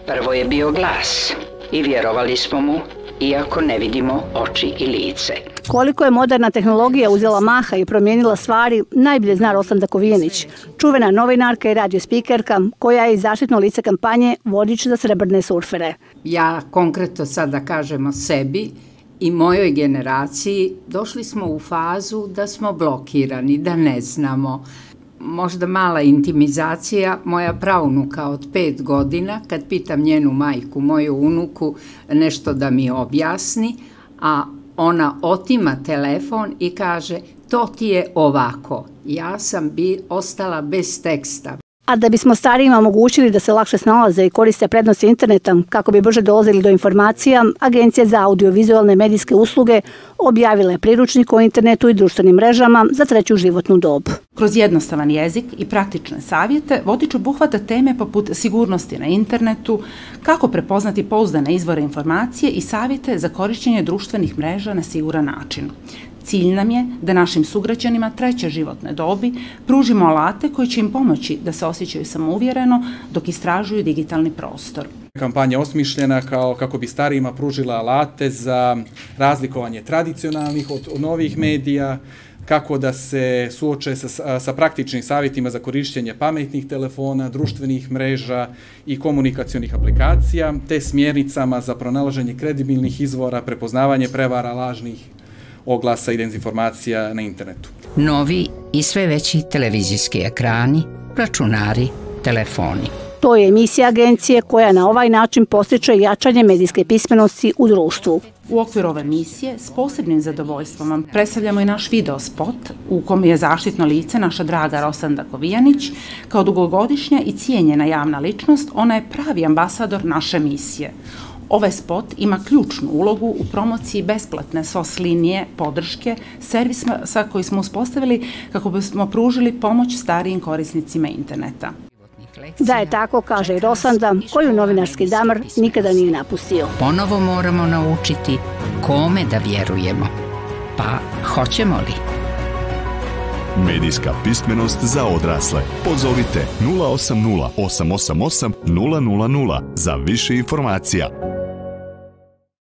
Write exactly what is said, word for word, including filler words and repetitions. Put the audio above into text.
Prvo je bio glas i vjerovali smo mu, iako ne vidimo oči i lice. Koliko je moderna tehnologija uzela maha i promijenila stvari, najbolje zna Rosanda Kovijenić, čuvena novinarka i radio spikerka, koja je i zaštitno lice kampanje Vodič za srebrne surfere. Ja konkretno sad da kažem o sebi i mojoj generaciji, došli smo u fazu da smo blokirani, da ne znamo. Možda mala intimizacija, moja praunuka od pet godina, kad pitam njenu majku, moju unuku, nešto da mi objasni, a ona otima telefon i kaže, to ti je ovako. Ja sam bi ostala bez teksta. A da bismo starijima omogućili da se lakše snalaze i koriste prednosti interneta kako bi brže dolazili do informacija, Agencija za audiovizualne medijske usluge objavila je priručnik o internetu i društvenim mrežama za treću životnu dob. Kroz jednostavan jezik i praktične savjete Vodič obuhvata teme poput sigurnosti na internetu, kako prepoznati pouzdane izvore informacije i savjete za korišćenje društvenih mreža na siguran način. Cilj nam je da našim sugrađanima treće životne dobi pružimo alate koji će im pomoći da se osjećaju samouvjereno dok istražuju digitalni prostor. Kampanja je osmišljena kao kako bi starijima pružila alate za razlikovanje tradicionalnih od, od novih medija, kako da se suoče sa, sa praktičnim savjetima za korištenje pametnih telefona, društvenih mreža i komunikacionih aplikacija, te smjernicama za pronalaženje kredibilnih izvora, prepoznavanje prevara, lažnih oglasa i dezinformacija na internetu. Novi i sve veći televizijski ekrani, računari, telefoni. To je emisija agencije koja na ovaj način postiče jačanje medijske pismenosti u društvu. U okviru ove emisije s posebnim zadovoljstvom vam predstavljamo i naš video spot u kom je zaštitno lice naša draga Rosanda Kovijenić. Kao dugogodišnja i cijenjena javna ličnost, ona je pravi ambasador naše emisije. Ovaj spot ima ključnu ulogu u promociji besplatne S O S linije podrške, servisa koji smo uspostavili kako bismo pružili pomoć starijim korisnicima interneta. Da je tako, kaže i Rosanda, koju novinarski damar nikada nije napustio. Ponovo moramo naučiti kome da vjerujemo. Pa hoćemo li? Medijska pismenost za odrasle. Pozovite nula osam nula osam osam osam nula nula nula za više informacija.